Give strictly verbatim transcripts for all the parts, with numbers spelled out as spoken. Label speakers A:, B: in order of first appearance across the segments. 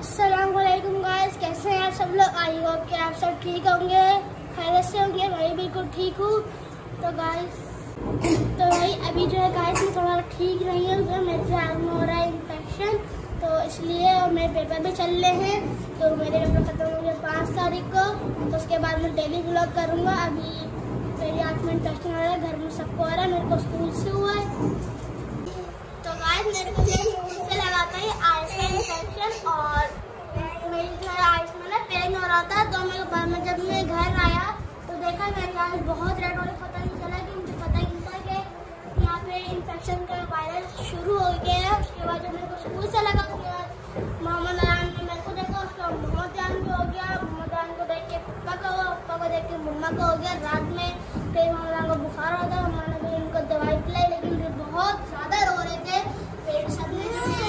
A: अस्सलाम वालेकुम गाइस, कैसे हैं आप सब लोग। आई होप कि आप सब ठीक होंगे, खैरियत से होंगे। मैं बिल्कुल ठीक हूँ। तो गाइस तो भाई अभी जो है गाइस मैं थोड़ा ठीक नहीं है, मेरे ध्यान में हो रहा है इन्फेक्शन, तो इसलिए और मेरे पेपर भी चल रहे हैं। तो मेरे पेपर ख़त्म होंगे पाँच तारीख को, तो उसके बाद मैं डेली व्लॉग करूँगा। अभी मेरी आँख में इन्फेक्शन हो रहा है, घर में सबको हो रहा है, मेरे को स्कूल से हुआ है। तो गाइस मेरे को स्कूल से लगाता है आइस का इन्फेक्शन, और मेरी जो है आइस में ना पेन हो रहा था। तो मेरे बाद में जब मैं घर आया तो देखा मेरी आइस बहुत रेड हो रही, पता नहीं चला कि मुझे पता ही नहीं था कि यहाँ पे इन्फेक्शन का वायरस शुरू हो गया है। उसके बाद जब मेरे को स्कूल से लगा, उसके बाद मोहम्मद अयान ने मेरे को देखा, उसके बाद मोहम्मद अयान को हो गया, मोहम्मद अयान को देख के पप्पा का हुआ, पप्पा को देख के मम्मा का हो गया। रात में फिर मोहम्मद अयान को बुखार हो गया, मम्मा ने भी उनको दवाई पिलाई, लेकिन वे बहुत ज़्यादा रो रहे थे, पेट सबने जो है।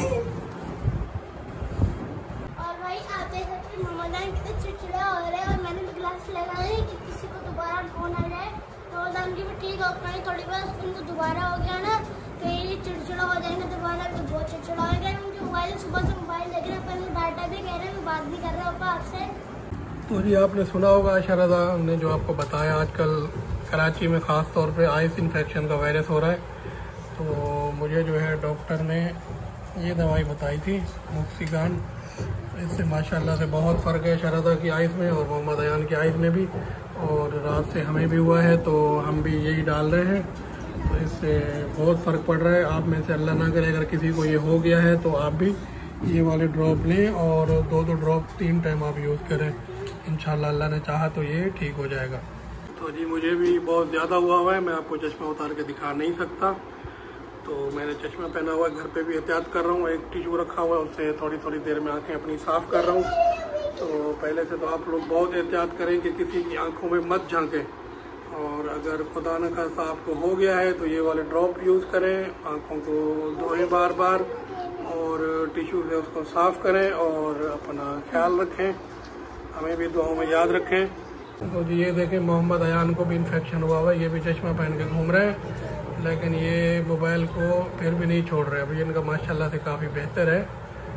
A: और भाई आप देख सकते मोहम्मद अयान कितने चिड़चिड़ा हो रहे हैं, और मैंने भी ग्लास लगाई कि किसी को दोबारा हो ना जाए। मोहम्मद अयान की भी ठीक हो पाई थोड़ी बार, उनको दोबारा हो गया ना फिर चिड़चिड़ा हो जाएंगे दोबारा, तो बहुत चिड़चिड़ा हो गया। उनके मोबाइल सुबह से मोबाइल देख रहे हैं, पर डाटा भी कह रहे हैं, बात भी कर रहे हो आपसे।
B: तो जी आपने सुना होगा शरदा ने जो आपको बताया, आजकल कराची में ख़ास तौर पे आइस इन्फेक्शन का वायरस हो रहा है। तो मुझे जो है डॉक्टर ने ये दवाई बताई थी मुक्सिगान, इससे माशाल्लाह से बहुत फ़र्क है शरदा की आइस में और मोहम्मद अयान की आइस में भी, और रात से हमें भी हुआ है, तो हम भी यही डाल रहे हैं। तो इससे बहुत फ़र्क पड़ रहा है। आप में से अल्लाह ना करे अगर किसी को ये हो गया है तो आप भी ये वाले ड्रॉप लें, और दो दो ड्रॉप तीन टाइम आप यूज़ करें। इंशाल्लाह अल्लाह ने चाहा तो ये ठीक हो जाएगा। तो जी मुझे भी बहुत ज़्यादा हुआ हुआ है, मैं आपको चश्मा उतार के दिखा नहीं सकता, तो मैंने चश्मा पहना हुआ है। घर पे भी एहतियात कर रहा हूँ, एक टिश्यू रखा हुआ है, उससे थोड़ी थोड़ी देर में आँखें अपनी साफ़ कर रहा हूँ। तो पहले से तो आप लोग बहुत एहतियात करें कि किसी की आँखों में मत झांकें, और अगर खुदा न खास्ता आपको हो गया है तो ये वाले ड्रॉप यूज़ करें, आँखों को धोएं बार बार, और टिश्यू से उसको साफ़ करें, और अपना ख्याल रखें, हमें भी दुआओं में याद रखें। तो जी ये देखें मोहम्मद अयान को भी इन्फेक्शन हुआ हुआ है, ये भी चश्मा पहन के घूम रहे हैं, लेकिन ये मोबाइल को फिर भी नहीं छोड़ रहे। अभी इनका माशाल्लाह से काफ़ी बेहतर है।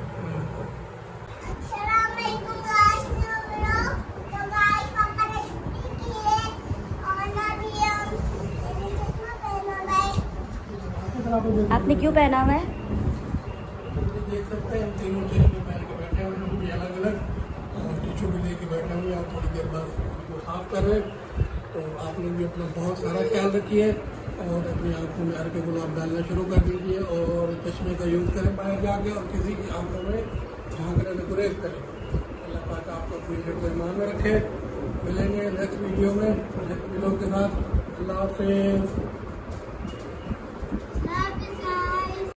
C: आपने क्यों पहना हुआ है?
B: देख सकते हैं तीनों चश्मे पहन के बैठे हुए हैं, भी अलग अलग, और टिश्यू भी लेके बैठे हुए हैं, और थोड़ी देर बाद उनको साफ कर रहे हैं। तो आप लोग भी अपना बहुत सारा ख्याल रखिए, और अपनी आंखों में हल्के गुलाब डालना शुरू कर दीजिए, और चश्मे का यूज़ करें बाहर जाके, और किसी की आंखों में झांकने में गुरेज करें। अल्लाह पाक आपको अपनी हिफ्ज़ ईमान में रखे। मिलेंगे नेक्स्ट वीडियो में नेक्स्ट वीडियो के साथ। अल्लाह हाफ़िज़।